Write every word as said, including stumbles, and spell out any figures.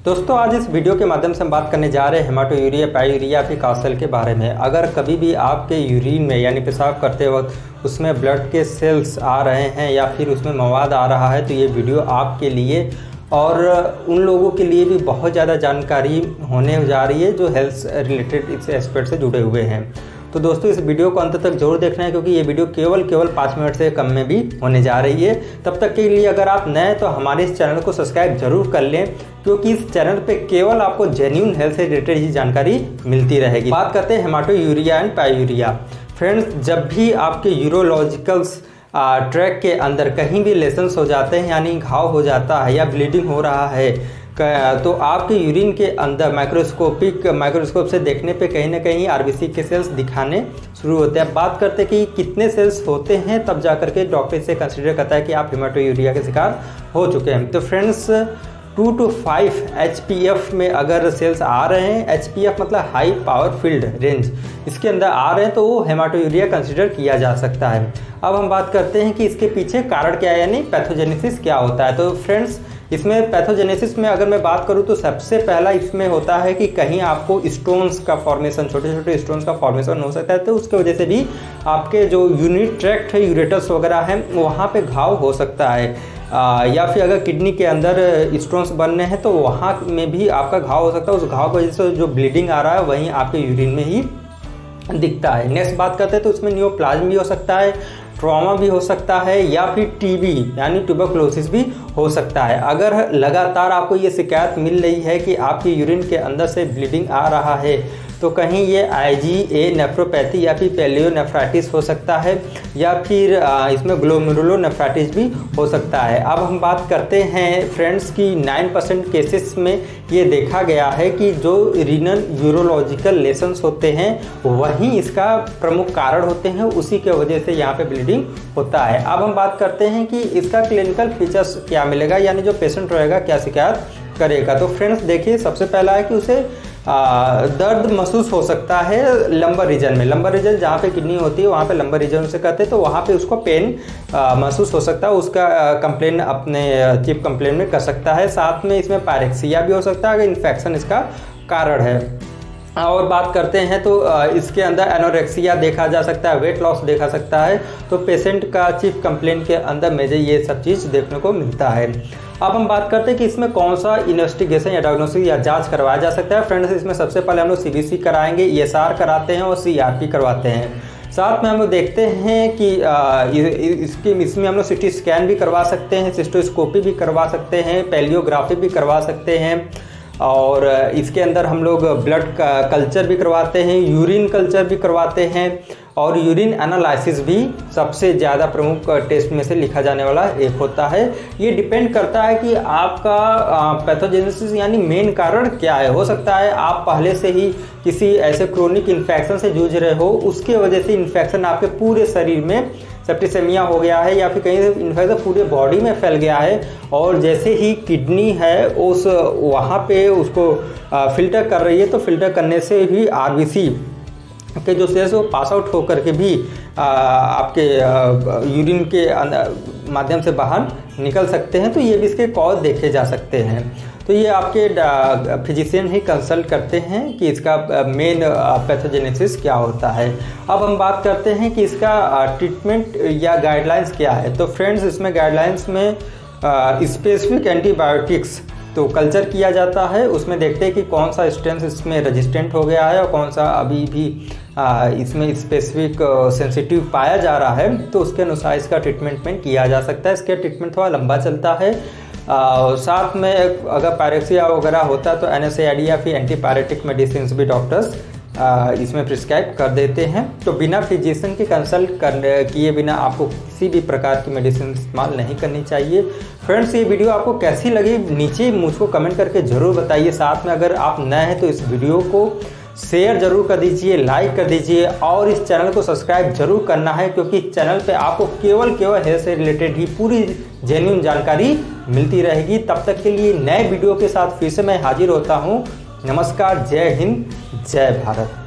दोस्तों आज इस वीडियो के माध्यम से हम बात करने जा रहे हैं हेमाटोयूरिया, पाययूरिया फिर काउंसल के बारे में। अगर कभी भी आपके यूरिन में यानी पेशाब करते वक्त उसमें ब्लड के सेल्स आ रहे हैं या फिर उसमें मवाद आ रहा है तो ये वीडियो आपके लिए और उन लोगों के लिए भी बहुत ज़्यादा जानकारी होने जा रही है जो हेल्थ रिलेटेड इस एस्पेक्ट से जुड़े हुए हैं। तो दोस्तों इस वीडियो को अंत तक जरूर देखना है क्योंकि ये वीडियो केवल केवल पाँच मिनट से कम में भी होने जा रही है। तब तक के लिए अगर आप नए तो हमारे इस चैनल को सब्सक्राइब जरूर कर लें क्योंकि इस चैनल पे केवल आपको जेन्युइन हेल्थ से रिलेटेड ही जानकारी मिलती रहेगी। बात करते हैं हेमाटोयूरिया एंड पाययूरिया। फ्रेंड्स, जब भी आपके यूरोलॉजिकल्स ट्रैक के अंदर कहीं भी लेशंस हो जाते हैं यानी घाव हो जाता है या ब्लीडिंग हो रहा है तो आपके यूरिन के अंदर माइक्रोस्कोपिक माइक्रोस्कोप से देखने पे कहीं ना कहीं आरबीसी के सेल्स दिखाने शुरू होते हैं। बात करते हैं कि कितने सेल्स होते हैं तब जा करके डॉक्टर इसे कंसीडर करता है कि आप हेमाटोयूरिया के शिकार हो चुके हैं। तो friends two two five H P F में अगर सेल्स आ रहे हैं, एच पी एफ मतलब हाई पावर फील्ड रेंज, इसके अंदर आ रहे हैं तो वो हेमाटोयूरिया कंसीडर किया जा सकता है। अब हम बात करते हैं कि इसके पीछे कारण क्या है यानी पैथोजेनेसिस क्या होता है। तो फ्रेंड्स इसमें पैथोजेनेसिस में अगर मैं बात करूं तो सबसे पहला इसमें होता है कि कहीं आपको स्टोन्स का फॉर्मेशन, छोटे छोटे स्टोन्स का फॉर्मेशन हो सकता है तो उसके वजह से भी आपके जो यूरिन ट्रैक्ट है, यूरेटस वगैरह है, वहाँ पे घाव हो सकता है। आ, या फिर अगर किडनी के अंदर स्टोन्स बनने हैं तो वहाँ में भी आपका घाव हो सकता है। उस घाव की वजह से जो ब्लीडिंग आ रहा है वहीं आपके यूरिन में ही दिखता है। नेक्स्ट बात करते हैं तो इसमें नियोप्लाज्म भी हो सकता है, ट्रॉमा भी हो सकता है या फिर टीबी यानी ट्यूबरकुलोसिस भी हो सकता है। अगर लगातार आपको ये शिकायत मिल रही है कि आपके यूरिन के अंदर से ब्लीडिंग आ रहा है तो कहीं ये आईजीए नेफ्रोपैथी या फिर पैलियोनेफ्राइटिस हो सकता है या फिर इसमें ग्लोमेरुलोनेफ्राइटिस भी हो सकता है। अब हम बात करते हैं फ्रेंड्स की नाइन परसेंट केसेस में ये देखा गया है कि जो रीनल यूरोलॉजिकल लेशंस होते हैं वहीं इसका प्रमुख कारण होते हैं, उसी के वजह से यहाँ पे ब्लीडिंग होता है। अब हम बात करते हैं कि इसका क्लिनिकल फीचर्स क्या मिलेगा यानी जो पेशेंट रहेगा क्या शिकायत करेगा। तो फ्रेंड्स देखिए, सबसे पहला है कि उसे आ, दर्द महसूस हो सकता है लंबर रीजन में। लंबर रीजन जहाँ पे किडनी होती है वहाँ पे लंबर रीजन उसे कहते हैं तो वहाँ पे उसको पेन महसूस हो सकता है। उसका कंप्लेन अपने चीफ कंप्लेन में कर सकता है। साथ में इसमें पायरेक्सिया भी हो सकता है अगर इन्फेक्शन इसका कारण है। और बात करते हैं तो इसके अंदर एनोरेक्सिया देखा जा सकता है, वेट लॉस देखा सकता है। तो पेशेंट का चीफ कंप्लेन के अंदर मेजर ये सब चीज़ देखने को मिलता है। अब हम बात करते हैं कि इसमें कौन सा इन्वेस्टिगेशन या डायग्नोसिस या जांच करवाया जा सकता है। फ्रेंड्स इसमें सबसे पहले हम लोग सीबीसी कराएंगे, ईएसआर कराते हैं और सीआरपी करवाते हैं। साथ में हम लोग देखते हैं कि इसकी इसमें हम लोग सिटी स्कैन भी करवा सकते हैं, सिस्टोस्कोपी भी करवा सकते हैं, पैलियोग्राफी भी करवा सकते हैं और इसके अंदर हम लोग ब्लड का कल्चर भी करवाते हैं, यूरिन कल्चर भी करवाते हैं और यूरिन एनालिसिस भी सबसे ज़्यादा प्रमुख टेस्ट में से लिखा जाने वाला एक होता है। ये डिपेंड करता है कि आपका पैथोजेनेसिस यानी मेन कारण क्या है। हो सकता है आप पहले से ही किसी ऐसे क्रोनिक इन्फेक्शन से जूझ रहे हो, उसके वजह से इन्फेक्शन आपके पूरे शरीर में सेप्टिसेमिया हो गया है या फिर कहीं से इन्फेक्शन पूरे बॉडी में फैल गया है और जैसे ही किडनी है उस वहाँ पे उसको फिल्टर कर रही है तो फिल्टर करने से भी आरबीसी के जो सेल्स वो पास आउट होकर के भी आ, आपके यूरिन के माध्यम से बाहर निकल सकते हैं। तो ये भी इसके कॉज देखे जा सकते हैं। तो ये आपके फिजिशियन ही कंसल्ट करते हैं कि इसका मेन पैथोजेनेसिस क्या होता है। अब हम बात करते हैं कि इसका ट्रीटमेंट या गाइडलाइंस क्या है। तो फ्रेंड्स इसमें गाइडलाइंस में स्पेसिफिक एंटीबायोटिक्स तो कल्चर किया जाता है, उसमें देखते हैं कि कौन सा स्ट्रेन इसमें रेजिस्टेंट हो गया है और कौन सा अभी भी आ, इसमें स्पेसिफिक सेंसिटिव पाया जा रहा है तो उसके अनुसार इसका ट्रीटमेंट में किया जा सकता है। इसका ट्रीटमेंट थोड़ा लंबा चलता है। आ, साथ में अगर पायरेक्सिया वगैरह होता है तो एनएसएआईडी या फिर एंटीपायरेटिक मेडिसिन भी डॉक्टर्स आ, इसमें प्रिस्क्राइब कर देते हैं। तो बिना फिजिशियन के कंसल्ट कर किए बिना आपको किसी भी प्रकार की मेडिसिन इस्तेमाल नहीं करनी चाहिए। फ्रेंड्स ये वीडियो आपको कैसी लगी नीचे मुझको कमेंट करके ज़रूर बताइए। साथ में अगर आप नए हैं तो इस वीडियो को शेयर जरूर कर दीजिए, लाइक कर दीजिए और इस चैनल को सब्सक्राइब जरूर करना है क्योंकि इस चैनल पे आपको केवल केवल हेल्थ से रिलेटेड ही पूरी जेन्युइन जानकारी मिलती रहेगी। तब तक के लिए नए वीडियो के साथ फिर से मैं हाजिर होता हूँ। नमस्कार, जय हिंद, जय भारत।